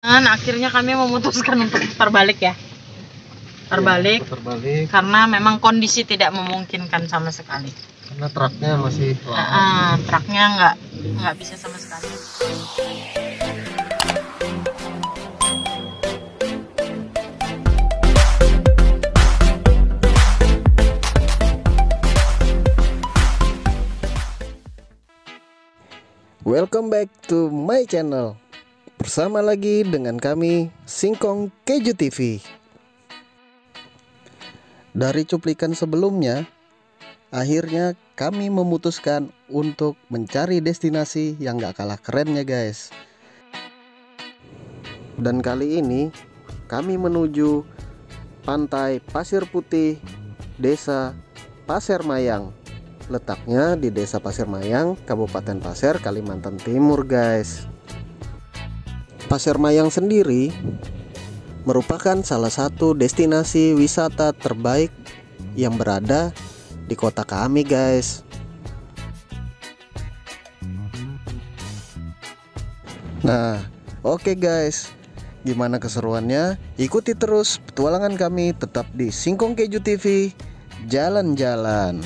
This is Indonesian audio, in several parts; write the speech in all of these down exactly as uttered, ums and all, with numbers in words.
Dan akhirnya kami memutuskan untuk putar balik ya. Putar balik, ya, putar balik karena memang kondisi tidak memungkinkan sama sekali. Karena truknya masih lama. Uh, truknya nggak nggak bisa sama sekali. Welcome back to my channel. Bersama lagi dengan kami Singkong Keju T V. Dari cuplikan sebelumnya, akhirnya kami memutuskan untuk mencari destinasi yang gak kalah kerennya guys. Dan kali ini kami menuju Pantai Pasir Putih, Desa Pasir Mayang. Letaknya di Desa Pasir Mayang, Kabupaten Pasir, Kalimantan Timur guys. Pasir Mayang sendiri merupakan salah satu destinasi wisata terbaik yang berada di kota kami guys. Nah, oke okay guys, gimana keseruannya? Ikuti terus petualangan kami tetap di Singkong Keju T V. Jalan-jalan.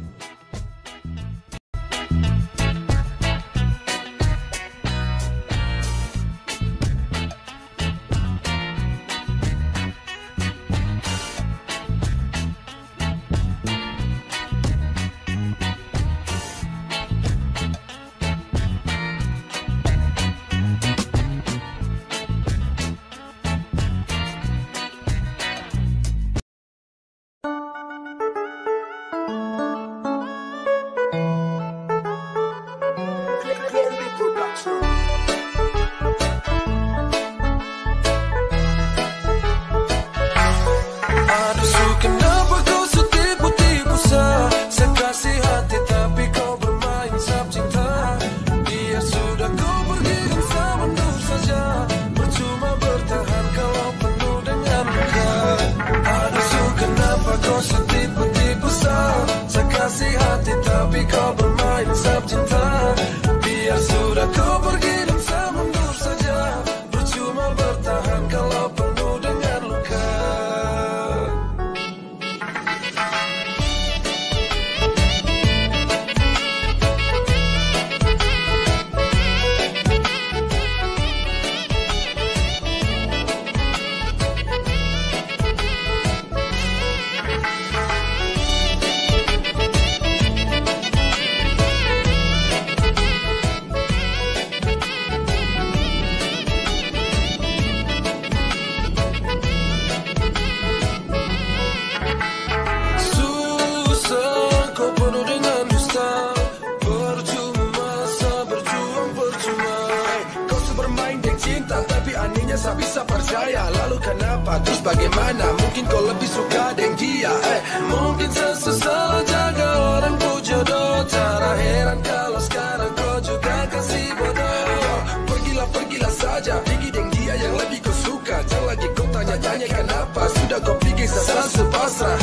Tak bisa percaya, lalu kenapa, terus bagaimana? Mungkin kau lebih suka dengan dia, eh mungkin sesusah jaga orang ku jodoh. Tak heran kalau sekarang kau juga kasih bodoh. Pergilah, pergilah saja, pergi dengan dia yang lebih kau suka. Jangan lagi kau tanya-tanya kenapa, sudah kau pikir sasa pasrah.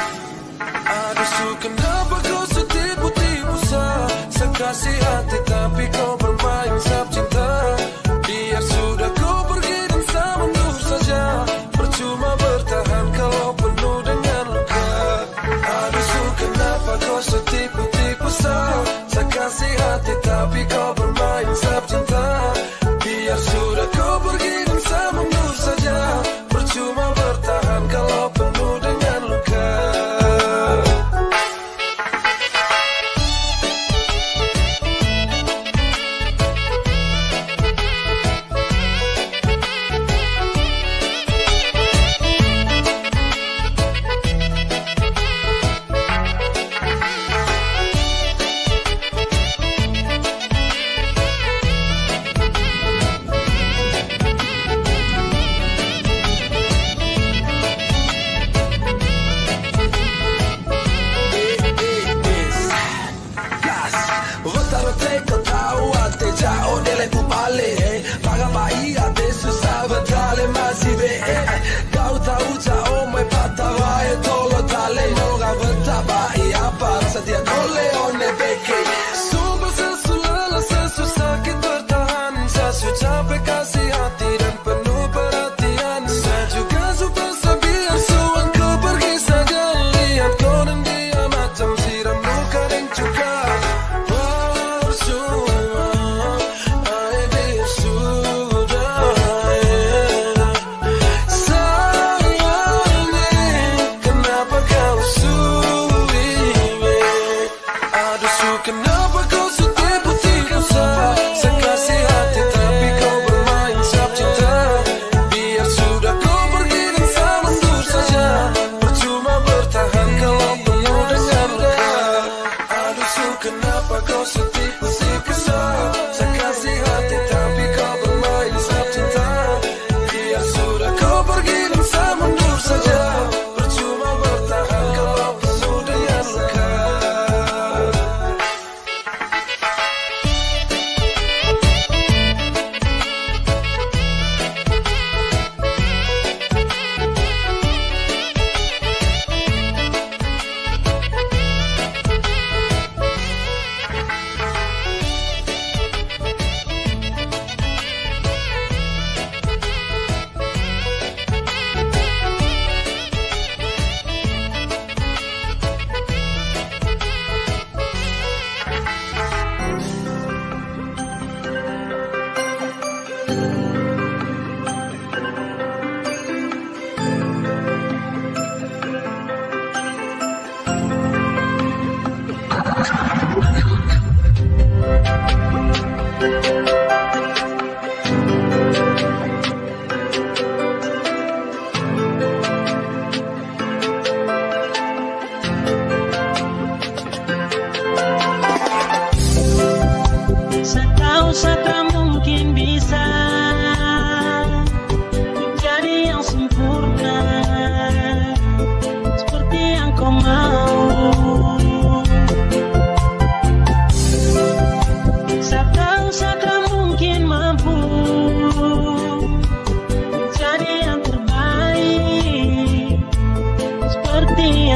Aduh su, kenapa kau setipu-tipu sah? Sekasih hati tapi kau bermain sab cinta. Biar sudah kau pergi dan sama mundur saja, percuma bertahan kalau penuh dengan luka. Aduh su, kenapa kau setipu-tipu sah? Sekasih hati tapi kau bermain sab cinta. Biar sudah kau pergi dan sama mundur saja, percuma bertahan kalau penuh dengan luka.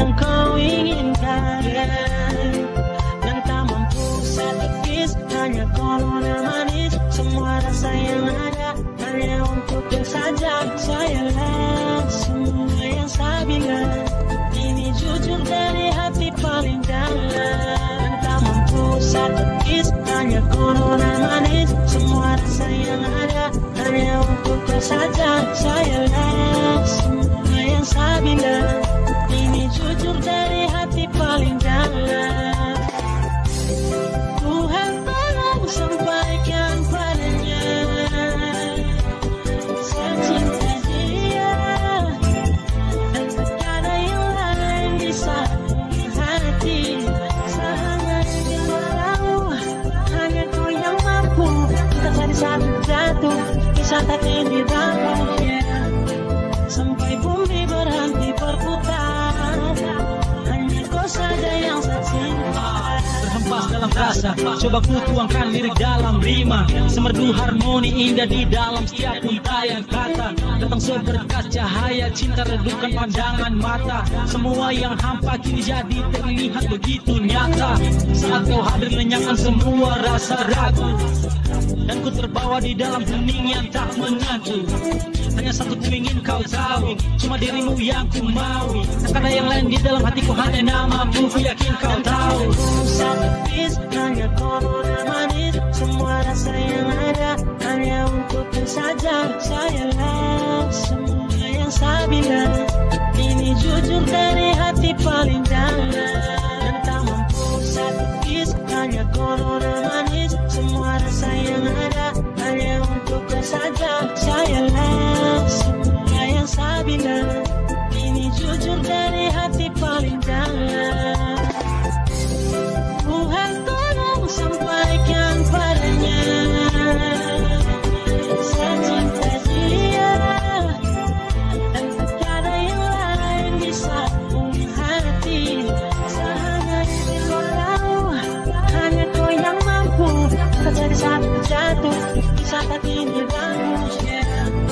yang kau inginkan, dan tak mampu saya tepis, hanya corona manis. Semua rasa yang ada hanya untukmu saja. Sayalah semua yang saya bilang, ini jujur dari hati paling dalam. Dan tak mampu saya tepis, hanya corona manis. Semua rasa yang ada hanya untukmu saja. Sayalah semua yang saya bilang, ini jujur dari hati paling dalam. Tuhan tolong sampaikan padanya, saya cinta dia, dan tak ada yang lain di samping hati. Sangat jauh, hanya kau yang mampu. Kita jadi satu jatuh, kisah tak ini bangun, yeah. Sampai bumi berhenti berputar, hanya kau saja yang saya cinta. Terhempas dalam rasa, coba ku tuangkan lirik dalam rima. Semerdu harmoni indah di dalam setiap untayan kata. Datang seberkas cahaya cinta, redupkan pandangan mata. Semua yang hampa kini jadi terlihat begitu nyata. Saat kau hadir lenyapkan semua rasa ragu, dan ku terbawa di dalam hening yang tak menyatu. Hanya satu ku ingin kau tahu, cuma dirimu yang ku maui. Tak ada yang lain di dalam hatiku, hanya namamu ku yakin kau tahu. Tepis, hanya corona manis. Semua rasa yang ada hanya untukmu saja. Sayalah semua yang saya bilang, ini jujur dari hati paling dalam. Dan tak mampu saya tepis, hanya corona manis. Semua rasa yang ada hanya untukmu saja. Sayalah semua yang saya bilang, ini jujur dari hati paling dalam. Tuhan tolong sampaikan padanya, saya cinta dia, dan tak ada yang lain di samping hati. Sangat kau tahu, hanya kau yang mampu. Kita jadi satu jatuh, kisah tak ini bangun, yeah.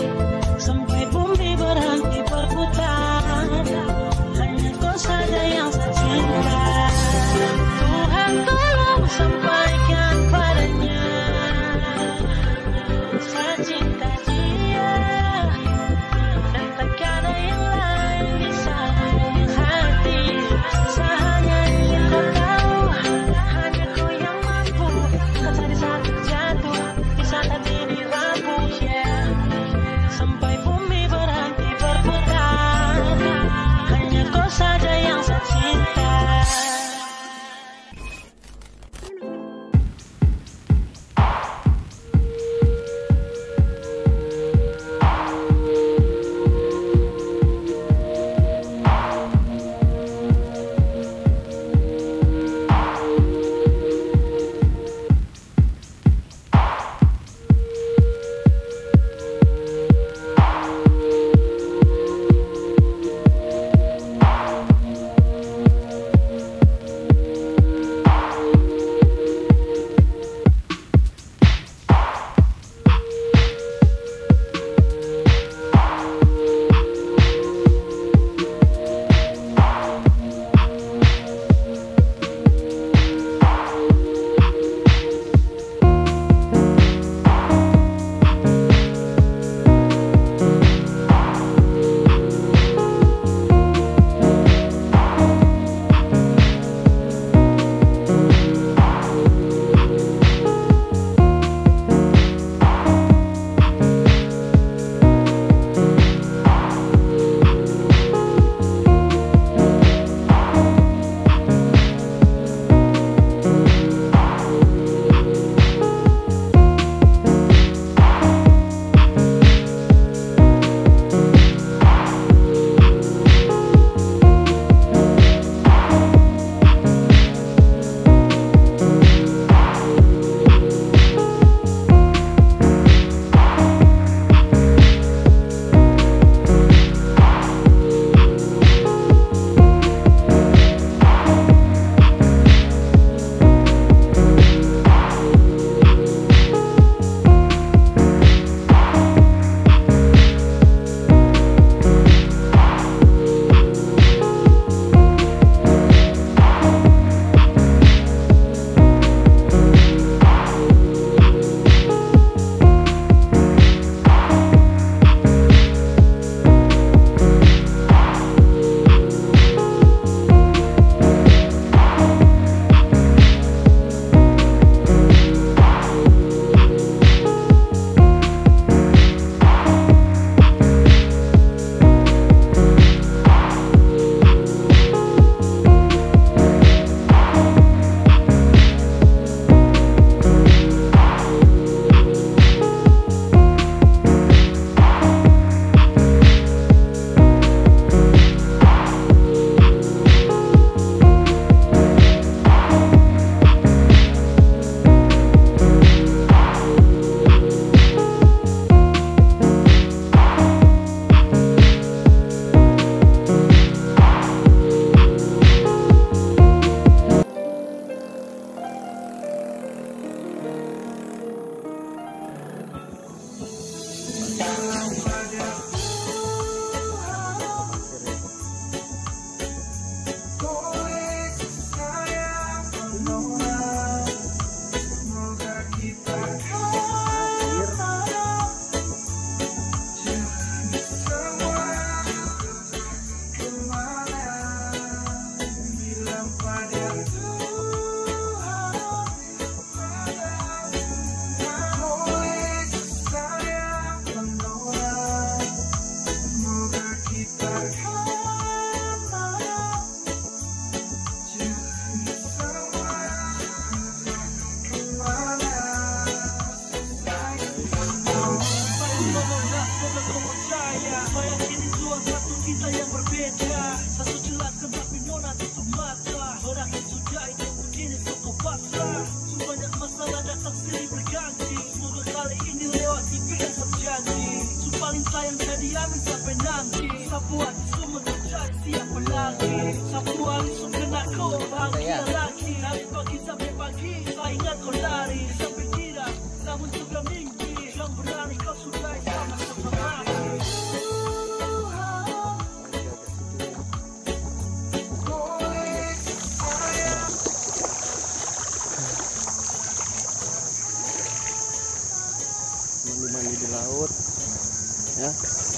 mandi-mandi di laut ya,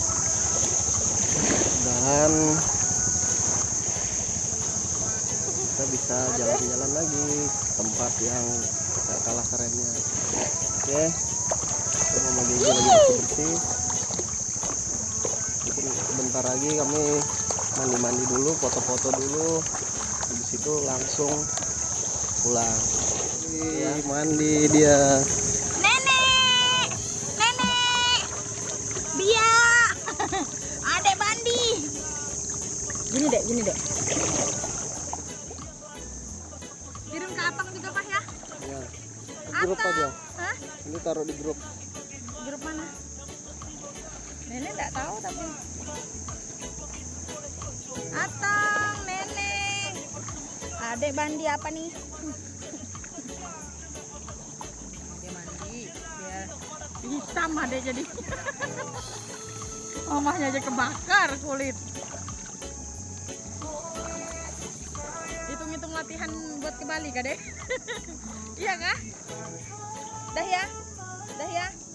dan kita bisa jalan-jalan lagi tempat yang gak kalah kerennya. Oke, kita mau gigi lagi bersih-bersih. Mungkin sebentar lagi kami mandi-mandi dulu, foto-foto dulu, habis itu langsung pulang. Ya, mandi dia. Nenek, nenek, Bia, adek mandi. Gini dek, gini dek. Kirim ke abang juga Pak ya? Ya, grup Atau- aja. Hah? Ini taruh di grup. Grup mana? Nenek nggak tahu tapi. Atang, nenek, adek mandi apa nih? Dia mandi, dia hitam adek jadi. Mamahnya aja kebakar kulit. Hitung-hitung latihan buat ke Bali kah deh? Iya kah? Dah ya, dah ya.